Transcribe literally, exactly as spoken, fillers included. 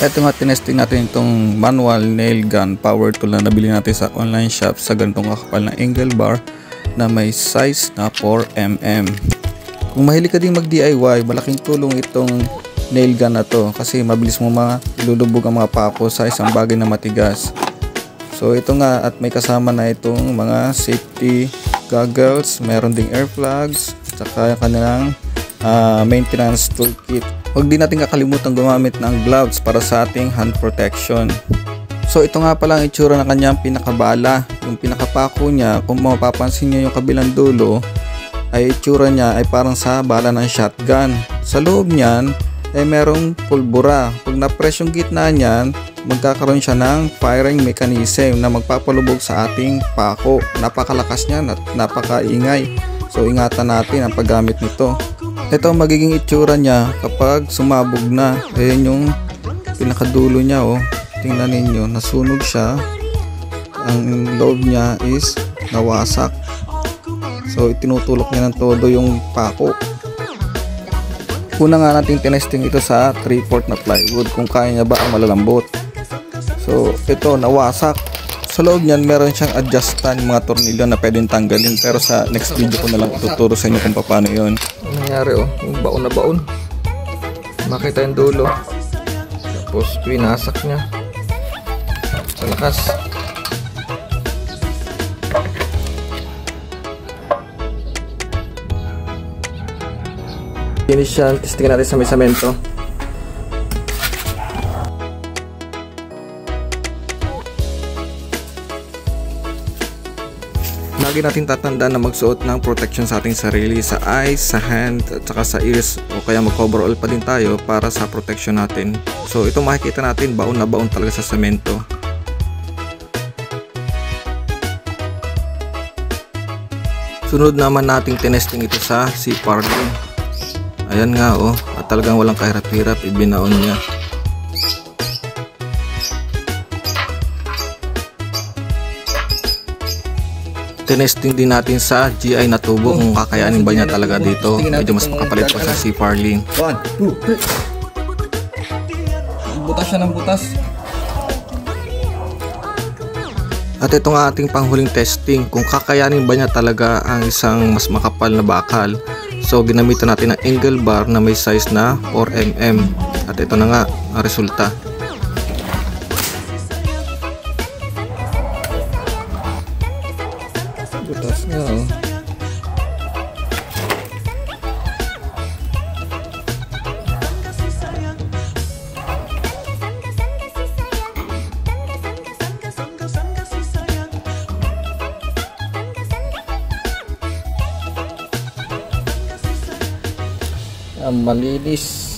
Ito nga, tinesting natin itong manual nail gun power tool na nabili natin sa online shop sa ganitong kakapal na angle bar na may size na four millimeters. Kung mahilig ka din mag D I Y, malaking tulong itong nail gun na to kasi mabilis mo mga ilulubog ang mga pako sa isang bagay na matigas. So ito nga, at may kasama na itong mga safety goggles, meron ding air plugs, saka kanilang uh, maintenance toolkit. Huwag din natin kakalimutan gumamit ng gloves para sa ating hand protection. So ito nga pala ang itsura ng kanyang pinakabala. Yung pinakapako niya, kung mapapansin niyo yung kabilang dulo, ay itsura niya ay parang sa bala ng shotgun. Sa loob niyan ay merong pulbura. Pag na-press yung gitna niyan, magkakaroon siya ng firing mechanism na magpapalubog sa ating pako. Napakalakas niya at napakaingay. So ingatan natin ang paggamit nito. Ito ang magiging itsura niya kapag sumabog na. Ayan yung pinakadulo niya, oh. Tingnan ninyo, nasunog siya. Ang loob niya is nawasak. So itinutulok niya ng todo yung pako. Una nga natin tinesting ito sa three fourths na plywood kung kaya niya ba ang malalambot. So ito nawasak. Sa loob niyan meron siyang adjustan, mga tornilyo na pwedeng tanggalin, pero sa next video ko na lang ituturo sa inyo kung paano yun. Ano nangyari, oh, yung baon na baon, makita yung dulo, tapos pinasak niya sa lakas. Finish yan, testingin natin sa may semento. Lagi natin tatandaan na magsuot ng protection sa ating sarili, sa eyes, sa hand, at saka sa ears, o kaya mag-coverall pa din tayo para sa protection natin. So ito makikita natin, baon na baon talaga sa semento. Sunod naman nating tinesting ito sa C-Parling. Ayan nga, oh, at talagang walang kahirap-hirap, ibinaon niya. Tinesting din natin sa G I na tubo kung kakayanin ba niya talaga dito. Medyo mas makapalit pa sa C-Parling. one, two, three. Butas siya ng butas. At ito nga ating panghuling testing kung kakayanin ba niya talaga ang isang mas makapal na bakal. So ginamitan natin ng angle bar na may size na four millimeters. At ito na nga ang resulta. Butas nga, oh. Ang malinis.